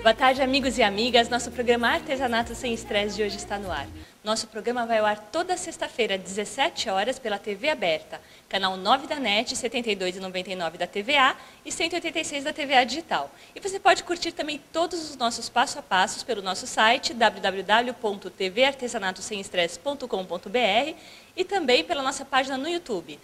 Boa tarde, amigos e amigas. Nosso programa Artesanato Sem Estresse de hoje está no ar. Nosso programa vai ao ar toda sexta-feira, às 17 horas, pela TV aberta, canal 9 da NET, 72,99 da TVA e 186 da TVA Digital. E você pode curtir também todos os nossos passo a passos pelo nosso site www.tvartesanatosemestresse.com.br e também pela nossa página no YouTube,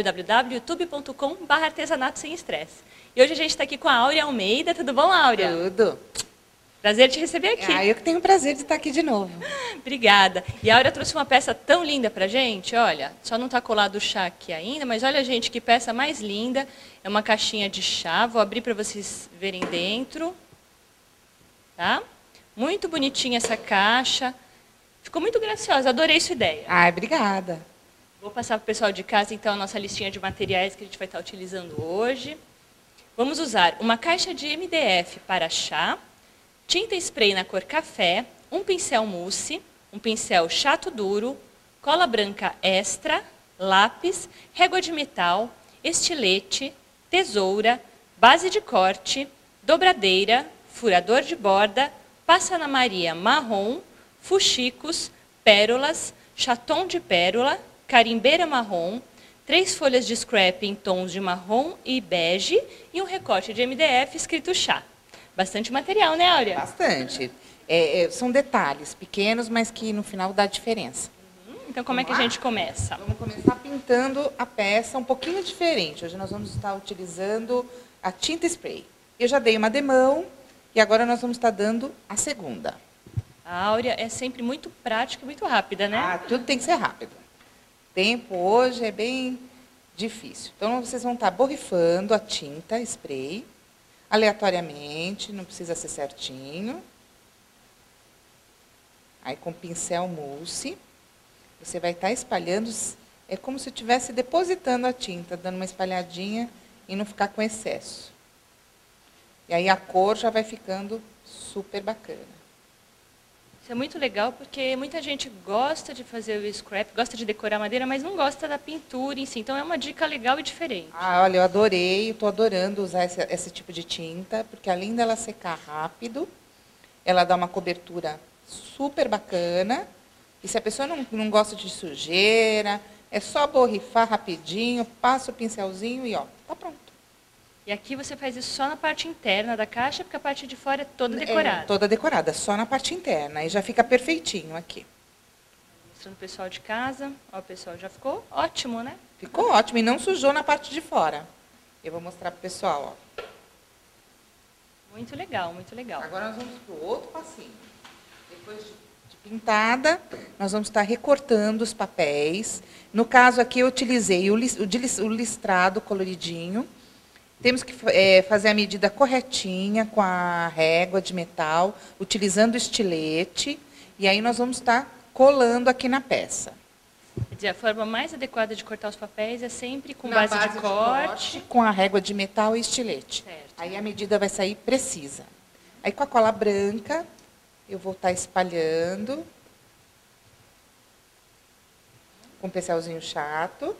www.youtube.com/artesanato-sem-estresse. E hoje a gente está aqui com a Áurea Almeida. Tudo bom, Áurea? Tudo. Prazer te receber aqui. Eu que tenho o prazer de estar aqui de novo. Obrigada. E a Áurea trouxe uma peça tão linda pra gente, olha, só não está colado o chá aqui ainda, mas olha, gente, que peça mais linda. É uma caixinha de chá, vou abrir para vocês verem dentro. Tá? Muito bonitinha essa caixa. Ficou muito graciosa, adorei sua ideia. Obrigada. Vou passar para o pessoal de casa, então, a nossa listinha de materiais que a gente vai estar utilizando hoje. Vamos usar uma caixa de MDF para chá, tinta spray na cor café, um pincel mousse, um pincel chato duro, cola branca extra, lápis, régua de metal, estilete, tesoura, base de corte, dobradeira, furador de borda, passa na Maria marrom, fuxicos, pérolas, chaton de pérola, carimbeira marrom, 3 folhas de scrap em tons de marrom e bege e um recorte de MDF escrito chá. Bastante material, né, Áurea? Bastante. São detalhes pequenos, mas que no final dá diferença. Então, como é que a gente começa? Vamos começar pintando a peça um pouquinho diferente. Hoje nós vamos estar utilizando a tinta spray. Eu já dei uma demão e agora nós vamos estar dando a segunda. A Áurea é sempre muito prática e muito rápida, né? Tudo tem que ser rápido. O tempo hoje é bem difícil. Então, vocês vão estar borrifando a tinta spray aleatoriamente, não precisa ser certinho. Aí, com pincel mousse, você vai estar espalhando, é como se estivesse depositando a tinta, dando uma espalhadinha e não ficar com excesso. E aí a cor já vai ficando super bacana. Isso é muito legal porque muita gente gosta de fazer o scrap, gosta de decorar madeira, mas não gosta da pintura em si. Então é uma dica legal e diferente. Olha, eu adorei, estou adorando usar esse tipo de tinta, porque além dela secar rápido, ela dá uma cobertura super bacana. E se a pessoa não gosta de sujeira, é só borrifar rapidinho, passa o pincelzinho e ó, tá pronto. E aqui você faz isso só na parte interna da caixa, porque a parte de fora é toda decorada. É, toda decorada, só na parte interna. Aí já fica perfeitinho aqui. Mostrando o pessoal de casa. Ó, o pessoal já ficou ótimo, né? Ficou ótimo e não sujou na parte de fora. Eu vou mostrar para o pessoal, ó. Muito legal, muito legal. Agora nós vamos para o outro passinho. Depois de pintada, nós vamos estar recortando os papéis. No caso aqui eu utilizei o listrado coloridinho. Temos que fazer a medida corretinha com a régua de metal, utilizando o estilete, e aí nós vamos estar colando aqui na peça. Quer dizer, a forma mais adequada de cortar os papéis é sempre com base de corte. Com a régua de metal e estilete. Certo. Aí a medida vai sair precisa. Aí com a cola branca, eu vou estar espalhando, com um pincelzinho chato.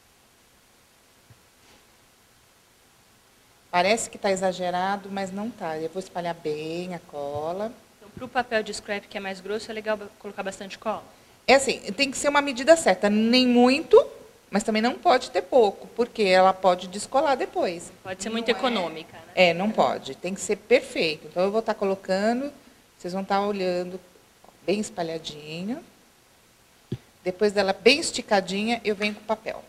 Parece que está exagerado, mas não está. Eu vou espalhar bem a cola. Então, para o papel de scrap, que é mais grosso, é legal colocar bastante cola? É assim, tem que ser uma medida certa. Nem muito, mas também não pode ter pouco, porque ela pode descolar depois. Pode ser muito econômica, né? Não pode. Tem que ser perfeito. Então, eu vou estar colocando, vocês vão estar olhando bem espalhadinho. Depois dela bem esticadinha, eu venho com o papel.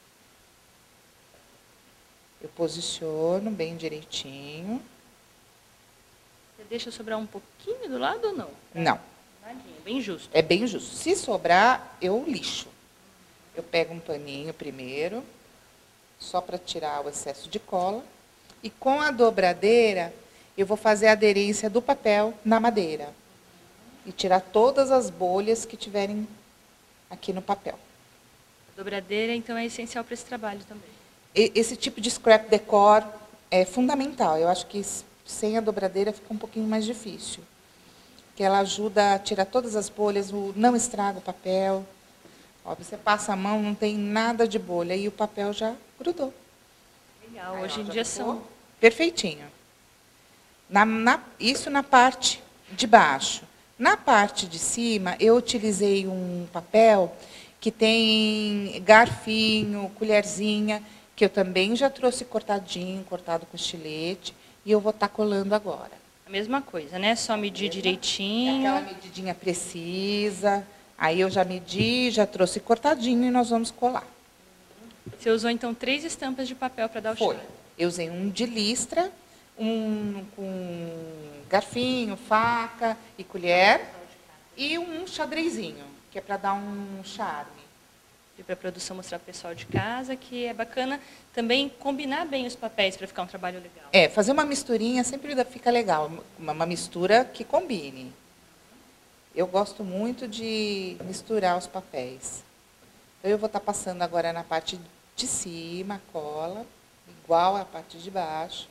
Eu posiciono bem direitinho. Você deixa sobrar um pouquinho do lado ou não? Não. Bem justo. É bem justo. Se sobrar, eu lixo. Eu pego um paninho primeiro, só para tirar o excesso de cola. E com a dobradeira, eu vou fazer a aderência do papel na madeira. E tirar todas as bolhas que tiverem aqui no papel. A dobradeira, então, é essencial para esse trabalho também. Esse tipo de scrap decor é fundamental. Eu acho que sem a dobradeira fica um pouquinho mais difícil. Que ela ajuda a tirar todas as bolhas, não estraga o papel. Ó, você passa a mão, não tem nada de bolha e o papel já grudou. Legal, hoje em dia são... Perfeitinho. Isso na parte de baixo. Na parte de cima, eu utilizei um papel que tem garfinho, colherzinha, que eu também já trouxe cortadinho, cortado com estilete, e eu vou estar colando agora. A mesma coisa, né? Só medir direitinho. Aquela medidinha precisa. Aí eu já medi, já trouxe cortadinho e nós vamos colar. Você usou, então, 3 estampas de papel para dar o Foi. chá. Eu usei um de listra, um com garfinho, faca e colher, e um xadrezinho, que é para dar um charme. E para a produção mostrar para o pessoal de casa que é bacana também combinar bem os papéis para ficar um trabalho legal. É, fazer uma misturinha sempre fica legal, uma mistura que combine. Eu gosto muito de misturar os papéis. Então, eu vou estar passando agora na parte de cima, a cola, igual à parte de baixo.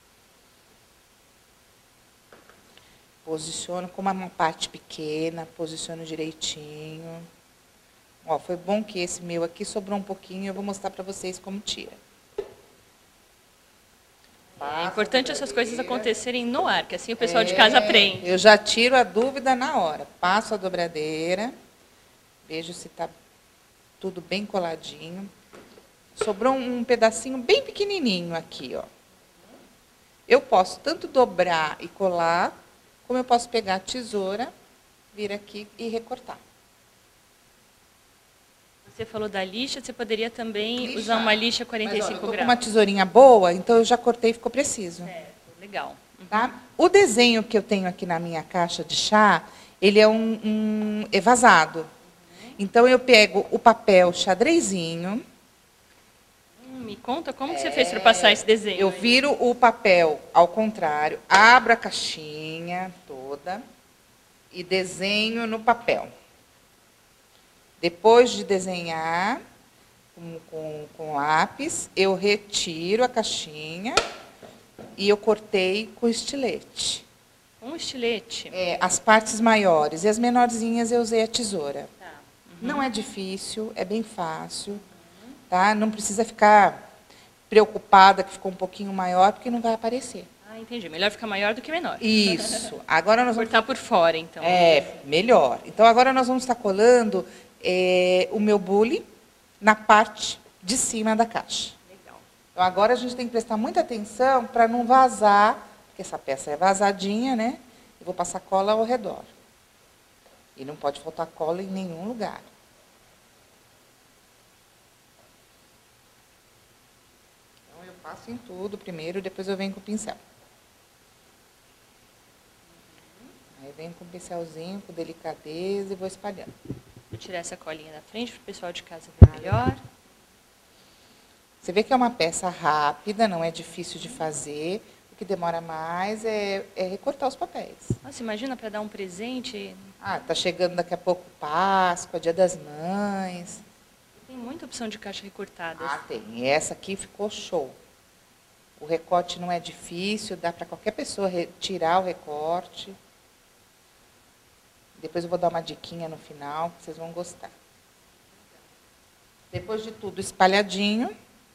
Posiciono como uma parte pequena, posiciono direitinho. Ó, foi bom que esse meu aqui sobrou um pouquinho, eu vou mostrar para vocês como tira. É importante essas coisas acontecerem no ar, que assim o pessoal de casa aprende. Eu já tiro a dúvida na hora. Passo a dobradeira, vejo se está tudo bem coladinho. Sobrou um pedacinho bem pequenininho aqui, ó. Eu posso tanto dobrar e colar, como eu posso pegar a tesoura, vir aqui e recortar. Você falou da lixa, você poderia também usar uma lixa 45 eu tô graus. com uma tesourinha boa, então eu já cortei e ficou preciso. Certo, legal. Tá? O desenho que eu tenho aqui na minha caixa de chá, ele é é vazado. Então, eu pego o papel xadrezinho. Me conta como que você fez para passar esse desenho. Eu viro o papel ao contrário, abro a caixinha toda e desenho no papel. Depois de desenhar com lápis, eu retiro a caixinha e eu cortei com estilete. Um estilete? É, as partes maiores. E as menorzinhas eu usei a tesoura. Tá. Não é difícil, é bem fácil. Tá? Não precisa ficar preocupada que ficou um pouquinho maior, porque não vai aparecer. Ah, entendi. Melhor ficar maior do que menor. Isso. Agora nós vamos... Cortar por fora, então. É, melhor. Então, agora nós vamos estar colando o meu bule na parte de cima da caixa. Legal. Então, agora a gente tem que prestar muita atenção para não vazar, porque essa peça é vazadinha, né? Eu vou passar cola ao redor. E não pode faltar cola em nenhum lugar. Então, eu passo em tudo primeiro, depois eu venho com o pincel. Aí venho com o pincelzinho, com delicadeza e vou espalhando. Vou tirar essa colinha da frente para o pessoal de casa ver melhor. Você vê que é uma peça rápida, não é difícil de fazer. O que demora mais é recortar os papéis. Nossa, imagina para dar um presente. Ah, tá chegando daqui a pouco Páscoa, Dia das Mães. Tem muita opção de caixa recortada. Ah, tem. E essa aqui ficou show. O recorte não é difícil, dá para qualquer pessoa tirar o recorte. Depois eu vou dar uma diquinha no final, que vocês vão gostar. Depois de tudo espalhadinho,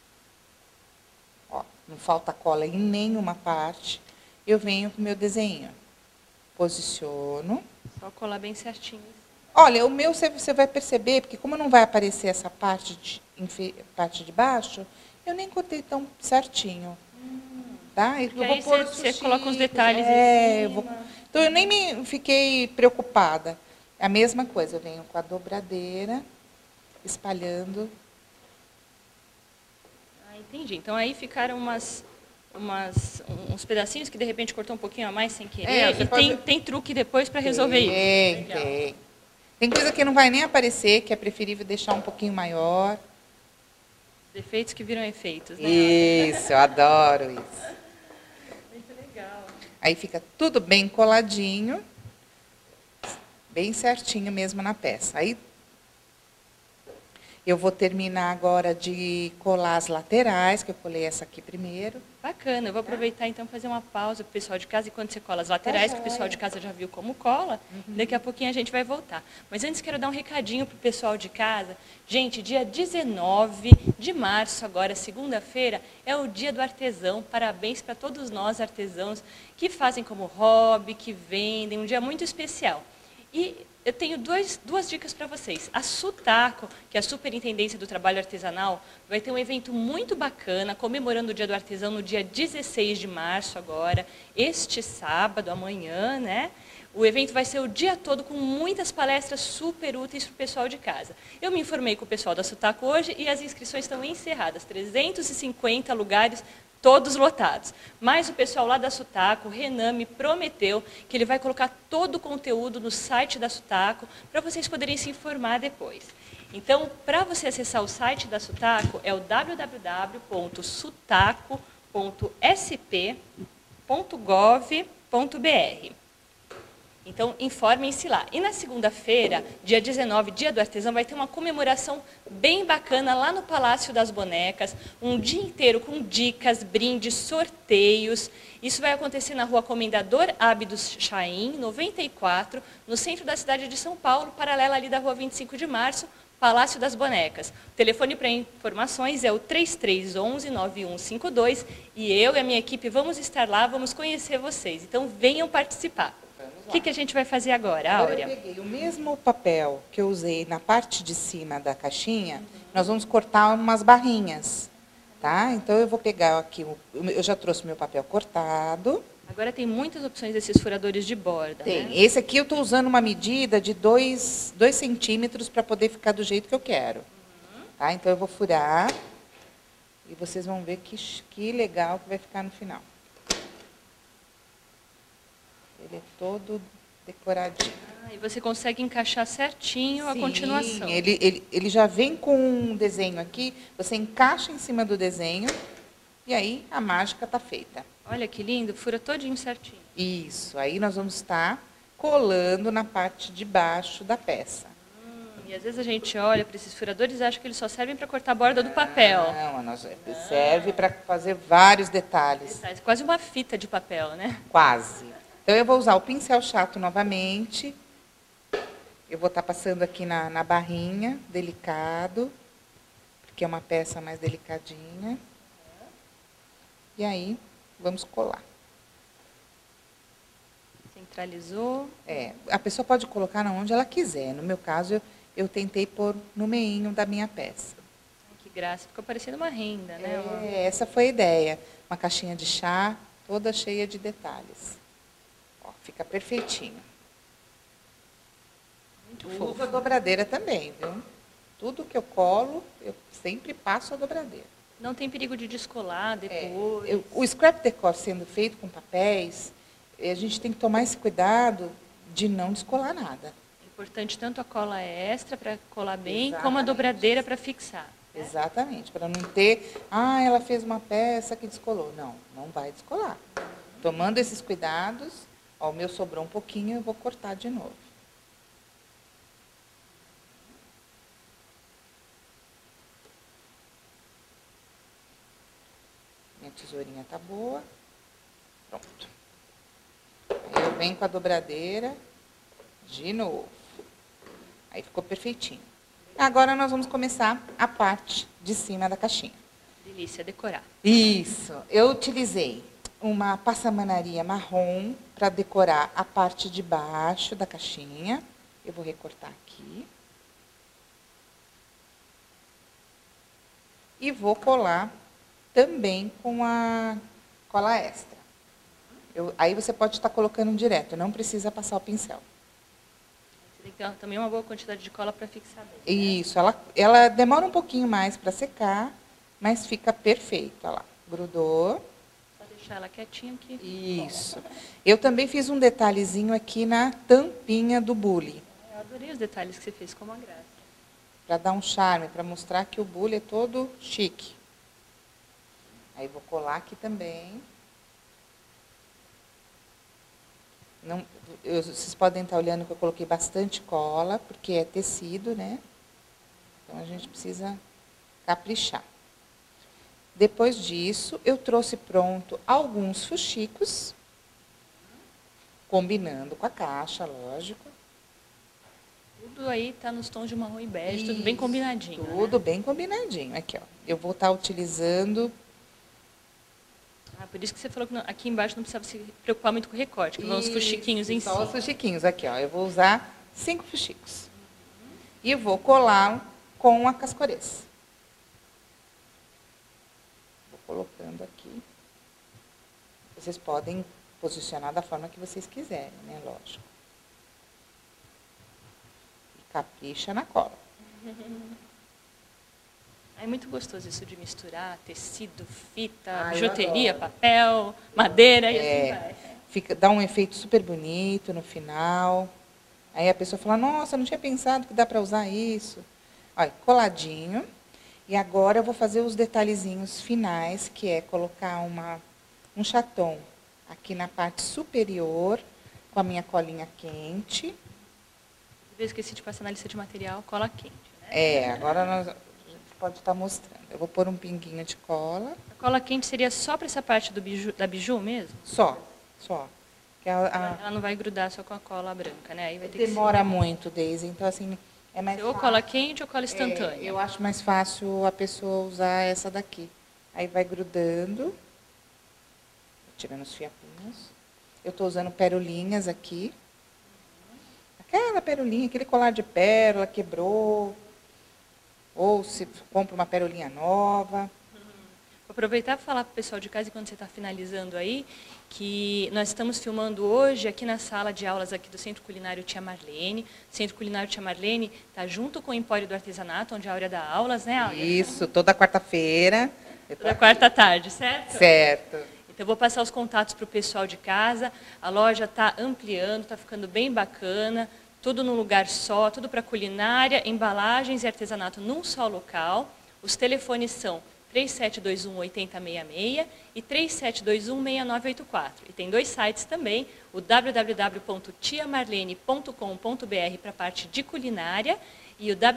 ó, não falta cola em nenhuma parte, eu venho com o meu desenho. Posiciono. Só colar bem certinho. Olha, o meu você vai perceber, porque como não vai aparecer essa parte de baixo, eu nem cortei tão certinho. Tá? Eu aí você coloca os detalhes em cima. Então, eu nem me fiquei preocupada. É a mesma coisa, eu venho com a dobradeira, espalhando. Ah, entendi. Então, aí ficaram uns pedacinhos que, de repente, cortou um pouquinho a mais sem querer. E tem truque depois para resolver isso. Tem. Tem coisa que não vai nem aparecer, que é preferível deixar um pouquinho maior. Defeitos que viram efeitos, né? Isso, eu adoro isso. Muito legal. Aí fica tudo bem coladinho, bem certinho mesmo na peça. Aí Eu vou terminar agora de colar as laterais, que eu colei essa aqui primeiro. Bacana, eu vou aproveitar então fazer uma pausa para o pessoal de casa, enquanto você cola as laterais, que o pessoal de casa já viu como cola, daqui a pouquinho a gente vai voltar. Mas antes quero dar um recadinho para o pessoal de casa. Gente, dia 19 de março, agora segunda-feira, é o dia do artesão. Parabéns para todos nós artesãos que fazem como hobby, que vendem, um dia muito especial. E eu tenho duas dicas para vocês. A Sutaco, que é a Superintendência do Trabalho Artesanal, vai ter um evento muito bacana, comemorando o Dia do Artesão no dia 16 de março agora, este sábado, amanhã, né? O evento vai ser o dia todo com muitas palestras super úteis para o pessoal de casa. Eu me informei com o pessoal da Sutaco hoje e as inscrições estão encerradas. 350 lugares, todos lotados. Mas o pessoal lá da Sutaco, o Renan, me prometeu que ele vai colocar todo o conteúdo no site da Sutaco para vocês poderem se informar depois. Então, para você acessar o site da Sutaco, é o www.sutaco.sp.gov.br. Então, informem-se lá. E na segunda-feira, dia 19, Dia do Artesão, vai ter uma comemoração bem bacana lá no Palácio das Bonecas, um dia inteiro com dicas, brindes, sorteios. Isso vai acontecer na Rua Comendador Ábidos Chaim, 94, no centro da cidade de São Paulo, paralela ali da Rua 25 de Março, Palácio das Bonecas. O telefone para informações é o 3311-9152 e eu e a minha equipe vamos estar lá, vamos conhecer vocês. Então, venham participar. O que a gente vai fazer agora, Áurea? Agora eu peguei o mesmo papel que eu usei na parte de cima da caixinha, nós vamos cortar umas barrinhas, tá? Então eu vou pegar aqui, eu já trouxe meu papel cortado. Agora tem muitas opções desses furadores de borda, Tem. né? Esse aqui eu estou usando uma medida de 2 centímetros para poder ficar do jeito que eu quero. Tá? Então eu vou furar e vocês vão ver que legal que vai ficar no final. Ele é todo decoradinho. E você consegue encaixar certinho a continuação. Ele já vem com um desenho aqui, você encaixa em cima do desenho e aí a mágica está feita. Olha que lindo, fura todinho certinho. Isso, aí nós vamos estar colando na parte de baixo da peça. E às vezes a gente olha para esses furadores e acha que eles só servem para cortar a borda do papel. Não, serve para fazer vários detalhes. Quase uma fita de papel, né? Quase. Então, eu vou usar o pincel chato novamente. Eu vou estar passando aqui na barrinha, delicado, porque é uma peça mais delicadinha. E aí, vamos colar. Centralizou. A pessoa pode colocar onde ela quiser. No meu caso, eu tentei pôr no meinho da minha peça. Que graça, ficou parecendo uma renda, né? Essa foi a ideia. Uma caixinha de chá, toda cheia de detalhes. Fica perfeitinho. Muito Uso fofo. a dobradeira também, viu? Tudo que eu colo, eu sempre passo a dobradeira. Não tem perigo de descolar depois. O scrap decor sendo feito com papéis, a gente tem que tomar esse cuidado de não descolar nada. É importante tanto a cola extra para colar bem, Exatamente. como a dobradeira para fixar. Exatamente, para não ter, ela fez uma peça que descolou. Não, não vai descolar. Tomando esses cuidados, o meu sobrou um pouquinho, eu vou cortar de novo. Minha tesourinha tá boa. Pronto. Aí eu venho com a dobradeira de novo. Aí ficou perfeitinho. Agora nós vamos começar a parte de cima da caixinha. Delícia, decorar. Isso. Eu utilizei uma passamanaria marrom para decorar a parte de baixo da caixinha. Eu vou recortar aqui. E vou colar também com a cola extra. Aí você pode estar colocando direto, não precisa passar o pincel. Você tem que ter também uma boa quantidade de cola para fixar bem, né? Isso, ela demora um pouquinho mais para secar, mas fica perfeito. Olha lá, grudou. Só deixar ela quietinha aqui. Isso. Eu também fiz um detalhezinho aqui na tampinha do bule. Eu adorei os detalhes que você fez, como a graça. Para dar um charme, para mostrar que o bule é todo chique. Aí vou colar aqui também. Vocês podem estar olhando que eu coloquei bastante cola, porque é tecido, né? Então, Então, a gente precisa caprichar. Depois disso, eu trouxe pronto alguns fuxicos, combinando com a caixa, lógico. Tudo aí está nos tons de marrom e bege, tudo bem combinadinho. Tudo bem combinadinho. Aqui, ó. Eu vou estar utilizando... por isso que você falou que aqui embaixo não precisava se preocupar muito com o recorte, que vão os fuxiquinhos em cima. Só os fuxiquinhos aqui, ó. Eu vou usar 5 fuxicos. E vou colar com a cascorês. Vou colocando aqui. Vocês podem posicionar da forma que vocês quiserem, né? Lógico. E capricha na cola. É muito gostoso isso de misturar tecido, fita, bijuteria, papel, madeira e assim vai. Dá um efeito super bonito no final. Aí a pessoa fala, nossa, não tinha pensado que dá para usar isso. Olha, coladinho. E agora eu vou fazer os detalhezinhos finais, que é colocar um chaton aqui na parte superior, com a minha colinha quente. Eu esqueci de passar na lista de material, cola quente, né? Agora a gente pode estar mostrando. Eu vou pôr um pinguinho de cola. A cola quente seria só para essa parte da biju mesmo? Só. Ela não vai grudar só com a cola branca, né? Aí vai ter Demora muito, Deise. Então, assim, é mais ou fácil. cola quente ou cola instantânea. Eu acho mais fácil a pessoa usar essa daqui. Aí vai grudando. Tirando os fiapinhos. Eu estou usando perolinhas aqui. Aquela perolinha, aquele colar de pérola, quebrou. Ou se compra uma perolinha nova. Vou aproveitar para falar para o pessoal de casa, quando você está finalizando aí, que nós estamos filmando hoje aqui na sala de aulas aqui do Centro Culinário Tia Marlene. O Centro Culinário Tia Marlene está junto com o Empório do Artesanato, onde a Áurea dá aulas, né, Áurea? Isso, toda quarta-feira. Toda quarta tarde, certo? Certo. Então, eu vou passar os contatos para o pessoal de casa. A loja está ampliando, está ficando bem bacana. Tudo num lugar só, tudo para culinária, embalagens e artesanato num só local. Os telefones são 3721-8066 e 3721-6984. E tem 2 sites também, o www.tiamarlene.com.br para a parte de culinária e o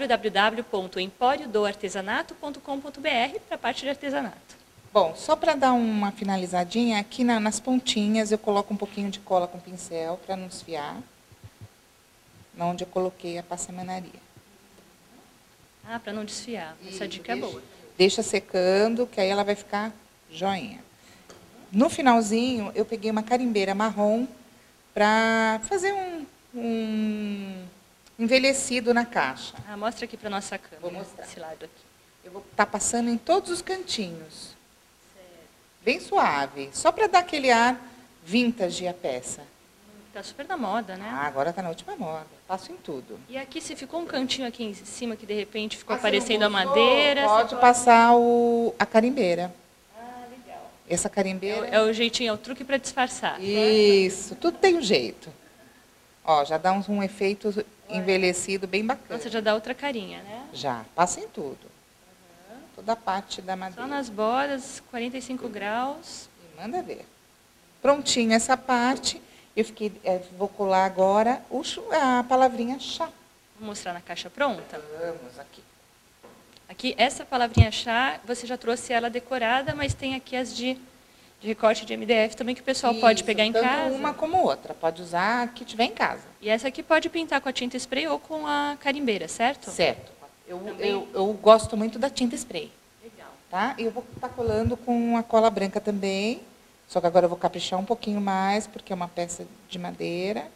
www.emporiodoartesanato.com.br para a parte de artesanato. Bom, só para dar uma finalizadinha, aqui nas pontinhas eu coloco um pouquinho de cola com pincel para não desfiar, onde eu coloquei a passamanaria. Para não desfiar. Essa dica é boa. Deixa secando, que aí ela vai ficar joinha. No finalzinho, eu peguei uma carimbeira marrom para fazer um envelhecido na caixa. Mostra aqui para a nossa câmera. Vou mostrar. Esse lado aqui. Eu vou estar passando em todos os cantinhos. Bem suave, só para dar aquele ar vintage a peça. Está super na moda, né? Agora está na última moda. Passo em tudo. E aqui, se ficou um cantinho aqui em cima que de repente ficou aparecendo a madeira... Pode passar a carimbeira. Legal. Essa carimbeira... É o jeitinho, é o truque para disfarçar. Isso, tudo tem um jeito. Ó, já dá um efeito envelhecido bem bacana. Nossa, já dá outra carinha, né? Já, passa em tudo. Toda a parte da madeira. Só nas bordas, 45 graus. E manda ver. Prontinho essa parte. Vou colar agora a palavrinha chá. Vou mostrar na caixa pronta? Vamos aqui. Aqui, essa palavrinha chá, você já trouxe ela decorada, mas tem aqui as de recorte de MDF também, que o pessoal pode pegar em casa. Tanto uma como outra. Pode usar a que tiver em casa. E essa aqui pode pintar com a tinta spray ou com a carimbeira, certo? Certo. Eu gosto muito da tinta spray. Legal. Tá? E eu vou estar colando com a cola branca também. Só que agora eu vou caprichar um pouquinho mais, porque é uma peça de madeira.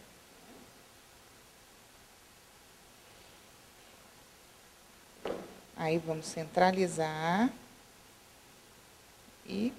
Aí vamos centralizar. E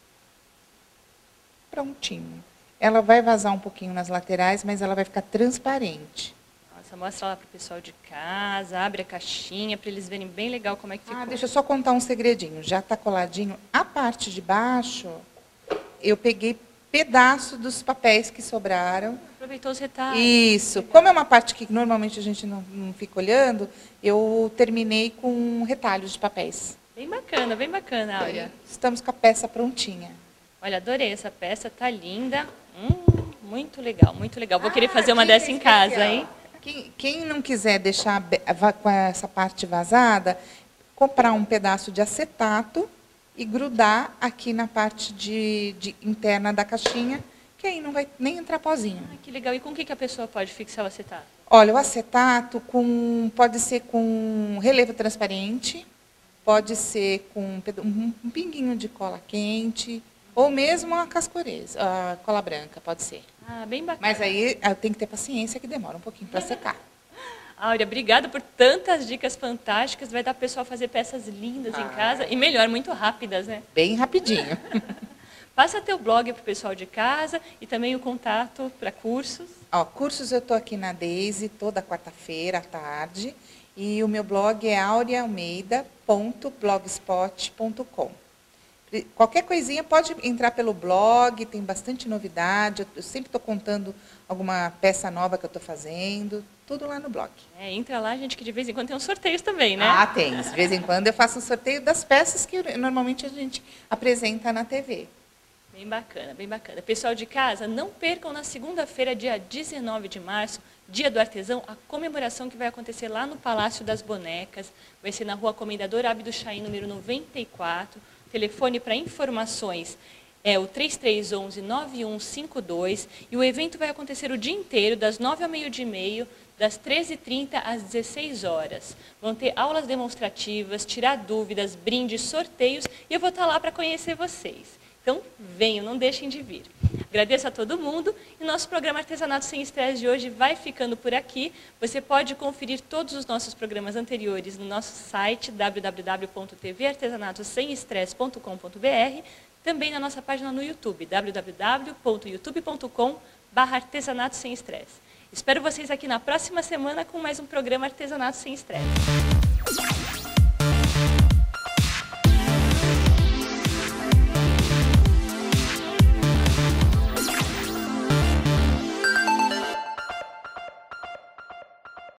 prontinho. Ela vai vazar um pouquinho nas laterais, mas ela vai ficar transparente. Nossa, mostra lá para o pessoal de casa, abre a caixinha para eles verem bem legal como é que ficou. Deixa eu só contar um segredinho. Já está coladinho. A parte de baixo... Eu peguei pedaço dos papéis que sobraram. Aproveitou os retalhos. Isso. Como é uma parte que normalmente a gente não fica olhando, eu terminei com retalhos de papéis. Bem bacana, Áurea. Estamos com a peça prontinha. Olha, adorei essa peça, tá linda. Muito legal, muito legal. Vou querer fazer uma dessa em casa, hein? Quem não quiser deixar com essa parte vazada, comprar um pedaço de acetato e grudar aqui na parte interna da caixinha, que aí não vai nem entrar pozinho. Que legal. E com o que a pessoa pode fixar o acetato? Olha, o acetato pode ser com relevo transparente, pode ser com um pinguinho de cola quente, ou mesmo a cascoreza, a cola branca, pode ser. Bem bacana. Mas aí tem que ter paciência, que demora um pouquinho para secar. Áurea, obrigada por tantas dicas fantásticas. Vai dar para o pessoal fazer peças lindas em casa e, melhor, muito rápidas, né? Bem rapidinho. Passa teu blog para o pessoal de casa e também o contato para cursos. Cursos eu estou aqui na Daisy toda quarta-feira à tarde. E o meu blog é aurealmeida.blogspot.com. Qualquer coisinha pode entrar pelo blog, tem bastante novidade. Eu sempre estou contando alguma peça nova que eu estou fazendo. Tudo lá no blog. Entra lá, gente, que de vez em quando tem uns sorteios também, né? Tem. De vez em quando eu faço um sorteio das peças que normalmente a gente apresenta na TV. Bem bacana, bem bacana. Pessoal de casa, não percam na segunda-feira, dia 19 de março, Dia do Artesão, a comemoração que vai acontecer lá no Palácio das Bonecas. Vai ser na Rua Comendador Abdo Chaim, número 94. O telefone para informações é o 3311-9152. E o evento vai acontecer o dia inteiro, das 9 ao meio-dia e meio, das 13h30 às 16 horas. Vão ter aulas demonstrativas, tirar dúvidas, brindes, sorteios, e eu vou estar lá para conhecer vocês. Então, venham, não deixem de vir. Agradeço a todo mundo e nosso programa Artesanato Sem Estresse de hoje vai ficando por aqui. Você pode conferir todos os nossos programas anteriores no nosso site www.tvartesanatosemestresse.com.br, também na nossa página no YouTube, www.youtube.com/artesanato sem estresse. Espero vocês aqui na próxima semana com mais um programa Artesanato Sem Estresse.